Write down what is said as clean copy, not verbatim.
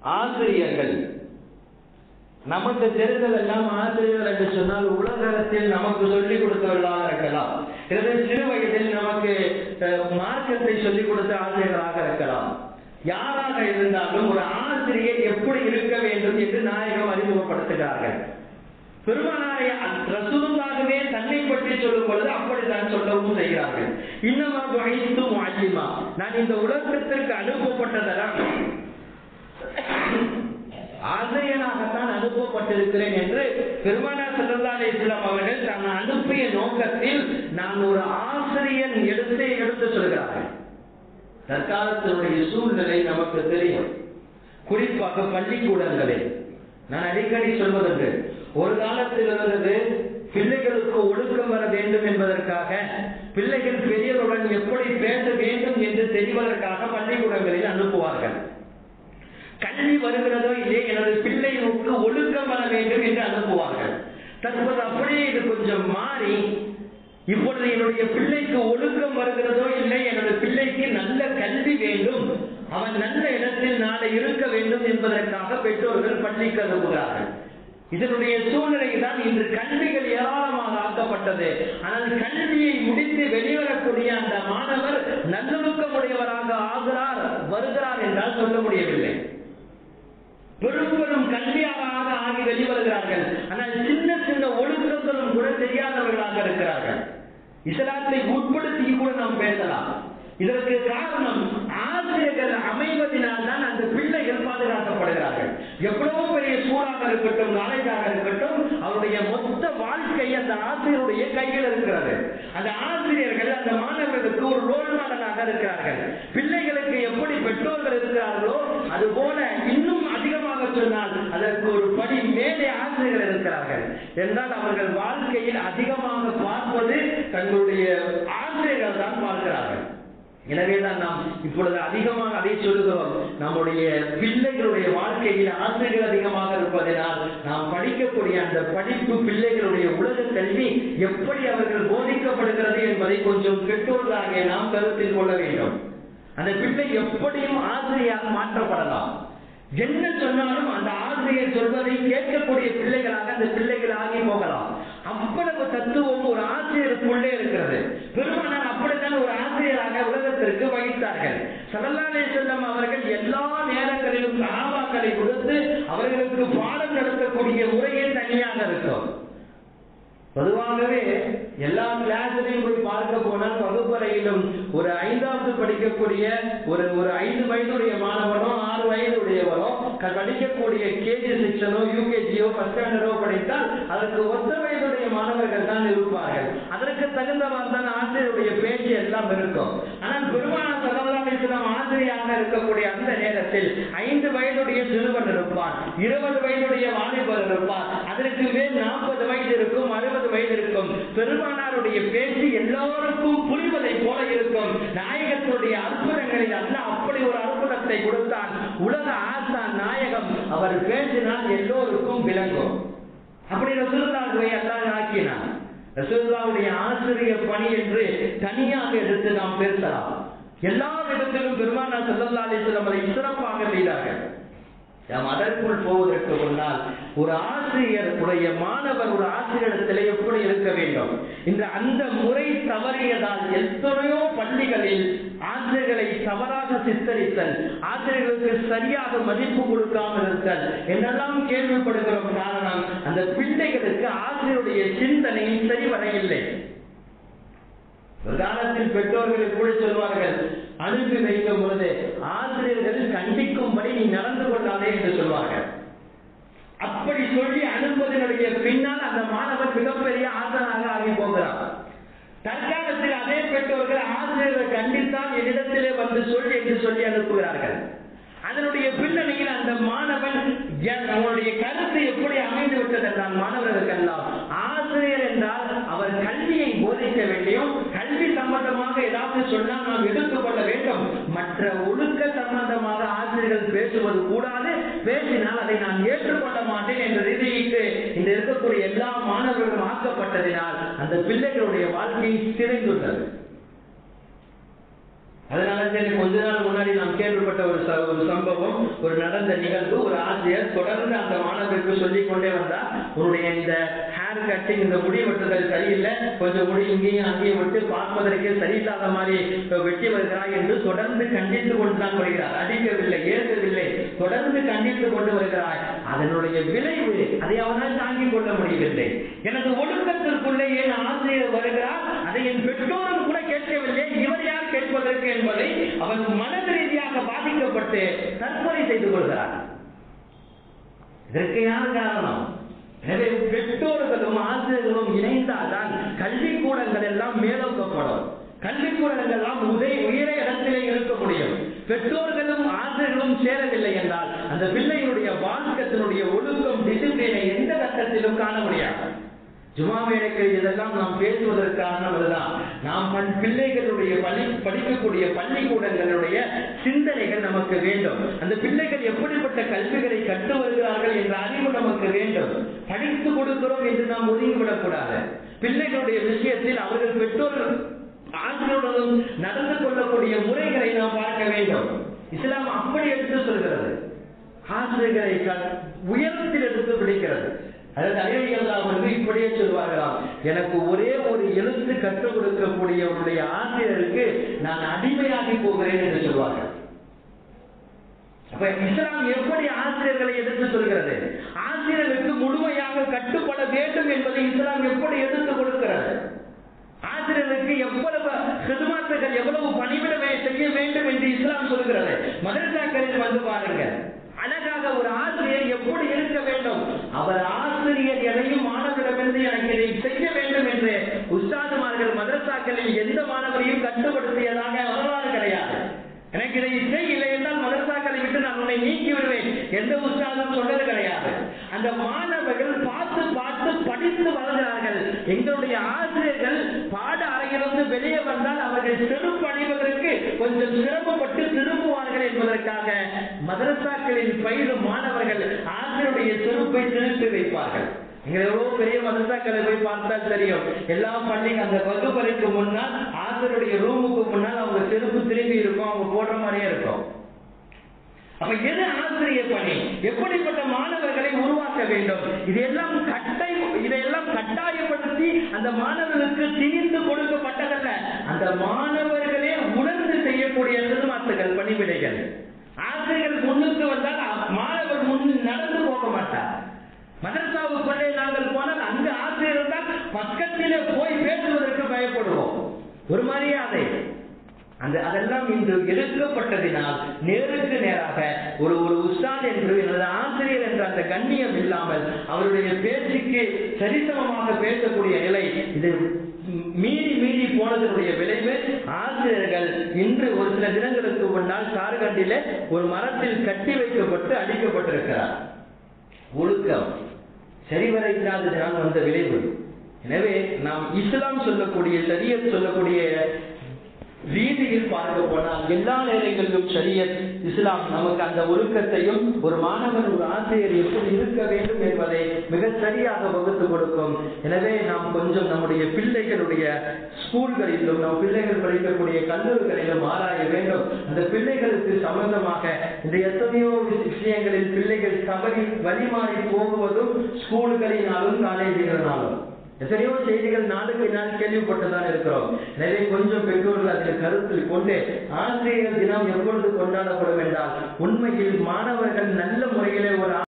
ஆசிரியர்கள் நமக்கு தெரிந்ததெல்லாம் ஆசிரியர்கள் என்று சொன்னால் உலகத்தில் நமக்கு சொல்லிக் கொடுத்தவர்களாக இருக்கலாம், சிறு வயதில் நமக்கு மார்க்கத்தை சொல்லிக் கொடுத்த ஆசிரியர்களாக இருக்கலாம். யாராக இருந்தாலும் ஒரு ஆசிரியர் எப்படி இருக்க வேண்டும் என்று நாயகம் அறிமுகப்படுத்துகிறார்கள். பெருமானாரை ரசூலுல்லாஹ்வே தன்னை பற்றி சொல்லும் பொழுது அப்படித்தான் சொல்லவும் செய்கிறார்கள். இன்னமா துஐத்து முஅல்லிமா, நான் இந்த உலகத்திற்கு அனுப்பப்பட்டதெல்லாம் ஆசிரியனாகத்தான் அனுப்பப்பட்டிருக்கிறேன் என்று பெருமானார் ஸல்லல்லாஹு அலைஹி வஸல்லம் அவர்கள் தான் அனுப்பிய நோக்கத்தில் நான் ஒரு ஆசிரியன் எடுத்து சொல்கிறார்கள். தற்காலத்தினுடைய சூழ்நிலை நமக்கு தெரியும். குறிப்பாக பள்ளிக்கூடங்களில் நான் அடிக்கடி சொல்வதற்கு, ஒரு காலத்தில் இருந்தது பிள்ளைகளுக்கு ஒழுக்கம் வர வேண்டும் என்பதற்காக, பிள்ளைகள் பெரியவருடன் எப்படி பேச வேண்டும் என்று தெரிவதற்காக பள்ளிக்கூடங்களில் அனுப்புவார்கள். கல்வி வருகிறதோ இல்லையே, எனது பிள்ளைகளுக்கு ஒழுக்கம் வர வேண்டும் என்று அனுப்புவார்கள். தற்போது அப்படியே இது கொஞ்சம் மாறி இப்பொழுது என்னுடைய பிள்ளைக்கு ஒழுக்கம் வருகிறதோ இல்லை, எனது பிள்ளைக்கு நல்ல கல்வி வேண்டும், அவன் நல்ல இடத்தில் நாளை இருக்க வேண்டும் என்பதற்காக பெற்றோர்கள் பள்ளிக்கு அனுப்புகிறார்கள். இதனுடைய சூழ்நிலை தான் இன்று கல்விகள் ஏராளமாக ஆக்கப்பட்டது. ஆனால் கல்வியை முடித்து வெளிவரக்கூடிய அந்த மாணவர் நல்லொழுக்கமுடையவராக வருகிறார் என்றால் சொல்ல முடியவில்லை. பெரும் கல்வியாளராக ஆகி வெளிவருகிறார்கள். ஆனால் சின்ன சின்ன ஒழுக்கங்களும் கூட தெரியாதவர்களாக இருக்கிறார்கள். இஸ்லாத்தை உட்படுத்தி கூட நாம் பேசலாம். இதற்கு காரணம் ஆசிரியர்கள் அமைவதனால் தான் அந்த பிள்ளைகள் பாதுகாக்கப்படுகிறார்கள். எவ்வளவு பெரிய சூழலாக இருக்கட்டும், நாலேஜாக இருக்கட்டும், அவருடைய மொத்த வாழ்க்கை அந்த ஆசிரியருடைய கையில் இருக்கிறது. அந்த ஆசிரியர்கள் அந்த மாணவர்களுக்கு ஒரு ரோல் மாடலாக இருக்கிறார்கள். பிள்ளைகளுக்கு எப்படி பெற்றோர்கள் இருக்கிறார்களோ அதுபோல இன்னும் அதிகமாக சொன்னால் அதற்கு ஒரு படி மேலே ஆசிரியர்கள் இருக்கிறார்கள் என்றால் அவர்கள் வாழ்க்கையில் அதிகமாக பார்ப்பது தங்களுடைய ஆசிரியர்கள் தான் பார்க்கிறார்கள். எனவேதான் நாம் இப்பொழுது அதிகமாக அதை சொல்லுகிறோம். நம்முடைய பிள்ளைகளுடைய வாழ்க்கையில் ஆசிரியர்கள் அதிகமாக இருப்பதனால் நாம் படிக்கக்கூடிய அந்த படிப்பு, பிள்ளைகளுடைய உலக கல்வி எப்படி அவர்கள் போதிக்கப்படுகிறது என்பதை கொஞ்சம் பெற்றோர்களாக நாம் கருத்தில் கொள்ள வேண்டும். அந்த பிள்ளை எப்படியும் ஆசிரியராக மாற்றப்படலாம். என்ன சொன்னாலும் அந்த ஆசிரியர் சொல்வதை கேட்கக்கூடிய பிள்ளைகளாக அந்த பிள்ளைகள் ஆகி போகலாம். அவ்வளவு தத்துவம் ஒரு ஆசிரியருக்குள்ளே இருக்கிறது. பெருமானார் அப்படித்தான் ஒரு ஆசிரியராக உலகத்திற்கு வகித்தார்கள். ஸல்லல்லாஹு அலைஹி வஸல்லம் அவர்கள் எல்லா நேரங்களிலும் சஹாபாக்களை கொடுத்து அவர்களுக்கு பாடம் நடத்தக்கூடிய முறையே தனியாக இருக்கும். பொதுவாகவே எல்லா கிளாஸிலையும் போய் பார்க்க போனால் வகுப்பறையிலும் ஒரு 5வது படிக்கக்கூடிய ஒரு 5 வயதுடைய மாணவனோ 6 வயதுடையவரோ படிக்கக்கூடிய கேஜி செக்ஷனோ யூகேஜியோ ஃபர்ஸ்ட் ஸ்டாண்டர்டோ படித்தால் அதற்கு ஒத்த வயதுடைய மாணவர்கள் தான் இருப்பார்கள். அதற்கு தகுந்தவாறு தான் ஆசிரியருடைய பேச்சு எல்லாம் இருக்கும். ஆனால் பெருமானார் ஸல்லல்லாஹு அலைஹி வஸல்லம் ஆசிரியராக இருக்கக்கூடிய அந்த நேரத்தில் 5 வயதுடைய சிறுவன் இருப்பான், 20 வயதுடைய வாலிபர் இருப்பார், அதற்கு மேல் 40 வயது இருக்கும், 60 வயது இருக்கும். பெருமானாருடைய பேச்சு எல்லோருக்கும் புரிவதை போல இருக்கும். நாயகத்தினுடைய அற்புதங்களில் அல்லாஹ் அப்படி ஒரு அற்புதத்தை கொடுத்தான். உலக ஆசான் நாயகம், அவர் பேசினால் எல்லோருக்கும் விளங்கும். அப்படி ரசூலுல்லாஹ்வை அல்லாஹ் ஆக்கினார். ரசூலுல்லாஹ்வுடைய ஆசிரியர் பணி என்று தனியாக எடுத்து நாம் பேசலாம். எல்லா இடத்திலும் பெருமானார் ஸல்லல்லாஹு அலைஹி வஸல்லம் அதை சிறப்பாக செய்தார்கள். நாம் அதற்குள் போவதற்கு முன்னால் ஒரு ஆசிரியர் உடைய மாணவர் ஒரு ஆசிரியரிடத்திலே எப்படி இருக்க வேண்டும் இந்த அந்த முறை தவறியதால் எத்தனையோ பள்ளிகளில் ஆசிரியர்களை தவறாக சித்தரித்தல், ஆசிரியர்களுக்கு சரியாக மதிப்பு கொடுக்காமல் இருத்தல் என்னெல்லாம் கேள்விப்படுகிறோம். காரணம், அந்த பிள்ளைகளுக்கு ஆசிரியருடைய சிந்தனை சரிவரையில்லை. ஒரு காலத்தில் பெற்றோர்கள் கூட சொல்வார்கள், அனுப்பி வைக்கும் பொழுது ஆசிரியர்கள் கண்டிக்கும்படி நீ நடந்து கொள்ளாதே என்று சொல்வார்கள். அப்படி சொல்லி அனுப்புவதனுடைய பின்னால் அந்த மாணவன் மிகப்பெரிய ஆசிரியராக ஆகி போகிறார். தற்காலத்தில் அதே பெற்றோர்கள் ஆசிரியர்கள் கண்டித்தால் என்னிடத்திலே வந்து சொல் என்று சொல்லி அனுப்புகிறார்கள். அதனுடைய பின்னணியில் அந்த மாணவன் அவனுடைய கருத்து எப்படி அமைந்து விட்டது என்றால், மாணவர்களுக்கெல்லாம் ஆசிரியர் என்றால் அவர் கல்வியை போதிக்க வேண்டும், கல்வி சம்பந்தமாக ஏதாவது சொன்னால் நாம் எடுத்துக்கொள்ள வேண்டும், மற்ற ஒழுக்க சம்பந்தமாக ஆசிரியர்கள் பேசுவது கூடாது, பேசினால் அதை நான் ஏற்றுக்கொள்ள மாட்டேன் என்ற ரீதிக்கு இந்த இருக்கக்கூடிய எல்லா மாணவர்களும் ஆக்கப்பட்டதினால் அந்த பிள்ளைகளுடைய வாழ்க்கை சிதைந்துள்ளது. அதனால சரி, கொஞ்ச நாள் முன்னாடி நாம் கேள்விப்பட்ட ஒரு சம்பவம், ஒரு நடந்த நிகழ்வு. ஒரு ஆசிரியர் தொடர்ந்து அந்த மாணவருக்கு சொல்லிக் கொண்டே வந்தா, உன்னுடைய இந்த ஹேர் கட்டிங், இந்த முடி வெட்டுதல் சரியில்லை, கொஞ்சம் முடி இங்கேயும் அங்கேயும் விட்டு பார்ப்பதற்கு சரியில்லாத மாதிரி வெட்டி வருகிறாய் என்று தொடர்ந்து கண்டித்து கொண்டுதான் வருகிறார். அடிக்கவில்லை, ஏற்கவில்லை, தொடர்ந்து கண்டித்து கொண்டு வருகிறாய். அதனுடைய விளைவு அதை அவனால் தாங்கிக் கொள்ள முடியவில்லை. எனது ஒழுக்கத்திற்குள்ளே என் ஆசிரியர் வருகிறார், அதை என் பெற்றோரும் கூட கேட்கவில்லை, இவர் யார் கேட்பதற்கு என்பதை அவன் மனது ரீதியாக பாதிக்கப்பட்டு தற்கொலை செய்து கொள்கிறார். இதற்கு யார் காரணம்? எனவே பெற்றோர்களும் ஆசிரியர்களும் இணைந்தால்தான் கல்விக்கூடங்கள் எல்லாம் மேலோக்கப்படும். கல்விக்கூடங்கள் எல்லாம் உயர இடத்திலே இருக்க முடியும். பெற்றோர்களும் ஆசிரியர்களும் சேரவில்லை என்றால் அந்த பிள்ளைகளுடைய வாழ்க்கத்தினுடைய ஒழுக்கம், டிசிப்ளினை எந்த கட்டத்திலும் காண முடியாது. ஜுமா வேலைகள் இதெல்லாம் நாம் பேசுவதற்கான அதுதான். நாம் பிள்ளைகளுடைய படிக்கக்கூடிய பள்ளிக்கூடங்களுடைய சிந்தனைகள் நமக்கு வேண்டும். அந்த பிள்ளைகள் எப்படிப்பட்ட கல்விகளை கற்று வருகிறார்கள் என்ற அறிவு நமக்கு வேண்டும். படித்து கொடுக்கிறோம் என்று நாம் ஒதுங்கிவிடக் கூடாது. பிள்ளைகளுடைய விஷயத்தில் அவர்கள் பெற்றோர்கள் ஆசிரியருடன் நடந்து கொள்ளக்கூடிய முறைகளை நாம் பார்க்க வேண்டும். இஸ்லாம் அப்படி எடுத்து சொல்கிறது. ஆசிரியர்களை உயரத்தில் எடுத்து பிடிக்கிறது. அதற்கு அறிவியல் இப்படியே சொல்வார்களாம், எனக்கு ஒரே ஒரு எழுத்து கற்றுக் கொடுக்கக்கூடியவருடைய ஆசிரியருக்கு நான் அடிமையாகி போகிறேன் என்று சொல்வார்கள். அப்ப இஸ்லாம் எப்படி ஆசிரியர்களை எடுத்து சொல்கிறது? ஆசிரியர்களுக்கு முழுமையாக கட்டுப்பட வேண்டும் என்பதை இஸ்லாம் எப்படி எடுத்து கொடுக்கிறது? ஆசிரியர்களுக்கு எவ்வளவு ஹிதுமத்துகள், எவ்வளவு பணிவிட செய்ய வேண்டும் என்று இஸ்லாம் சொல்கிறது. மதரசாக்களில் வந்து பாருங்க, அழகாக ஒரு ஆசிரியர் எப்படி இருக்க வேண்டும். அவர் ஆசிரியர் எதையும் மாணவரிடமிருந்து எனக்கு இதை செய்ய வேண்டும் என்று உஸ்தாதுமார்கள் மதரசாக்களில் எந்த மாணவரையும் கட்டுப்படுத்தியதாக வரலாறு கிடையாது. எனக்கு இதை செய்யலை என்றால் மதரசாக்களை விட்டு நான் உன்னை நீக்கி விடுவேன் எந்த உஸ்தாதும் சொன்னது கிடையாது. அந்த மாணவர்கள் பார்த்து பார்த்து படித்து வளர்கிறார்கள். எங்களுடைய ஆசிரியர்கள் பாட அறையிலிருந்து வெளியே வந்தால் அவர்கள் செருப்பு அணிவதற்கு கொஞ்சம் சிரமப்பட்டு திரும்புவார்கள் என்பதற்காக மதரசாக்களில் பயிலும் மாணவர்கள் ஆசிரியருடைய செருப்பை திருப்பி வைப்பார்கள். எவ்வளவு பெரிய மதரசாக்களை போய் பார்த்தால் தெரியும். எல்லா பள்ளியும் அந்த வகுப்பறைக்கு முன்னால், ஆசிரியருடைய ரூமுக்கு முன்னால் அவங்க செருப்பு திரும்பி இருக்கும், அவங்க போடுற மாதிரியே இருக்கும். அப்ப எது ஆசிரியர் பணி? எப்படிப்பட்ட மாணவர்களை உருவாக்க வேண்டும்? இதையெல்லாம் கட்டாயப்படுத்தி அந்த மாணவர்களுக்கு திணித்து கொடுக்கப்பட்டதல்ல. அந்த மாணவர்களே உணர்ந்து செய்யக்கூடிய சிறுமாத்துகள், பணிவிடைகள். ஆசிரியர்கள் முன்னுக்கு வந்தால் மாணவர் முன் நடந்து போக மாட்டார். மதரசாவுக்குள்ளே நாங்கள் போனால் அங்கு ஆசிரியர் தான் பக்கத்திலே போய் பேசுவதற்கு பயப்படுவோம். ஒரு மரியாதை அதெல்லாம் இன்று எடுக்கப்பட்டதினால் நேருக்கு நேராக ஒரு உஸ்தாத் என்று, எனது ஆசிரியர் என்ற அந்த கண்ணியம் இல்லாமல் அவருடைய பேச்சுக்கு சரிசமமாக பேசக்கூடிய நிலை இது மீறி போனதனுடைய விளைவு. ஆசிரியர்கள் இன்று ஒரு சில தினங்களுக்கு முன்னால் சார்கண்டிலே ஒரு மரத்தில் கட்டி வைக்கப்பட்டு அடிக்கப்பட்டிருக்கிறார். ஒழுக்கம் சரிவர இல்லாததினால் வந்த விளைவு. எனவே நாம் இஸ்லாம் சொல்லக்கூடிய, ஷரியத் சொல்லக்கூடிய ரீதியில் பார்க்க போனால் எல்லா நேரங்களிலும் ஷரியத், இஸ்லாம் நமக்கு அந்த ஒழுக்கத்தையும் ஒரு மாணவன், ஒரு ஆசிரியர் எப்படி இருக்க வேண்டும் என்பதை மிக சரியாக வகுத்து கொடுக்கும். எனவே நாம் கொஞ்சம் நம்முடைய பிள்ளைகளுடைய ஸ்கூல்களிலும், நம் பிள்ளைகள் படிக்கக்கூடிய கல்லூரிகளிலும் ஆராய வேண்டும். அந்த பிள்ளைகளுக்கு சம்பந்தமாக இந்த எத்தனையோ விஷயங்களில் பிள்ளைகள் தவறி வழிமாறி போகுவதும் ஸ்கூல்களினாலும் காலேஜுகளினாலும் எத்தனையோ செய்திகள் நாளுக்கு நாள் கேள்விப்பட்டுதான் இருக்கிறோம். எனவே கொஞ்சம் பெற்றோர்கள் அதில் கருத்தில் கொண்டு ஆசிரியர் தினம் எப்பொழுது கொண்டாடப்படும் என்றால், உண்மையில் மாணவர்கள் நல்ல முறையிலே ஒரு